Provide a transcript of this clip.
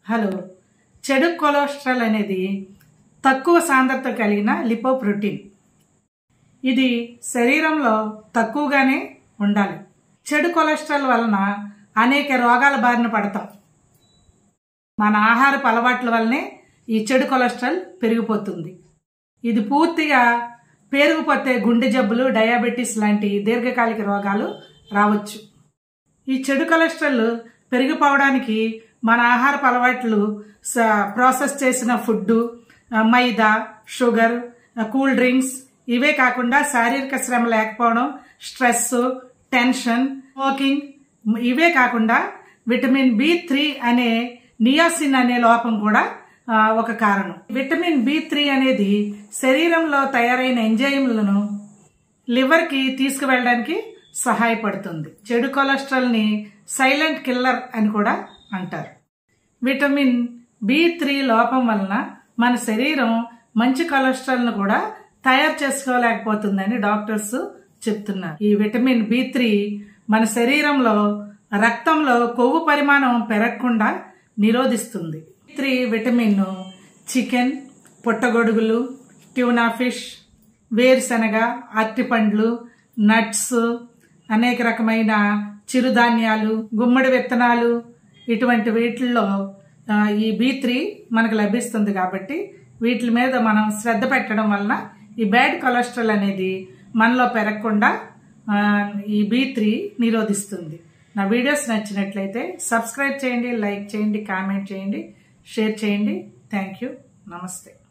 Hello, చెడు cholesterol అనేది తక్కువ సాంద్రత కలిగిన లిపోప్రోటీన్. ఇది శరీరంలో తక్కువగానే ఉండాలి. చెడు కొలెస్ట్రాల్ వలన అనేక రోగాల బారిన పడతాం. మన ఆహారపు అలవాట్ల వల్లనే ఈ చెడు కొలెస్ట్రాల్ పెరిగిపోతుంది. ఇది పూర్తిగా పెరిగిపోతే గుండె జబ్బులు, డయాబెటీస్ లాంటి దీర్ఘకాలిక రోగాలు రావచ్చు. ఈ చెడు కొలెస్ట్రాల్ పెరిగిపోవడానికి మన ఆహారపు అలవాట్లు, ప్రాసెస్ చేసిన food, maida, sugar, cool drinks, ఇవే కాకుండా శారీరక శ్రమ లేకపోవడం, స్ట్రెస్, టెన్షన్, స్మోకింగ్, ఇవే కాకుండా విటమిన్ B3 అనే నియాసిన్ అనే లోపం కూడా ఒక కారణం. విటమిన్ B3 అనేది శరీరంలో తయారైన ఎంజైమ్లను లివర్ కి తీసుకువెళ్ళడానికి సహాయపడుతుంది. చెడు కొలెస్ట్రాల్ ని సైలెంట్ కిల్లర్ అని కూడా అంటారు. విటమిన్ B3 లోపం వలన మన శరీరం మంచి కొలెస్ట్రాల్ ను కూడా తయారు చేసుకోలేకపోతుందని డాక్టర్స్ చెప్తున్నారు. ఈ విటమిన్ B3 మన శరీరంలో రక్తంలో కొవ్వు పరిమాణం పెరగకుండా నిరోధిస్తుంది. B3 విటమిన్ చికెన్, పుట్టగొడుగులు, ట్యూనా ఫిష్, వేరుశనగ, అరటిపండ్లు, నట్స్, అనేక రకమైన చిరుధాన్యాలు, గుమ్మడి విత్తనాలు, ఇటువంటి వీటిల్లో ఈ B3 మనకు లభిస్తుంది. కాబట్టి వీటి మీద మనం శ్రద్ధ పెట్టడం వలన ఈ బ్యాడ్ కొలెస్ట్రాల్ అనేది మనలో పెరగకుండా ఈ B3 నిరోధిస్తుంది. నా వీడియోస్ నచ్చినట్లయితే సబ్స్క్రైబ్ చేయండి, లైక్ చేయండి, కామెంట్ చేయండి, షేర్ చేయండి. Thank you. నమస్తే.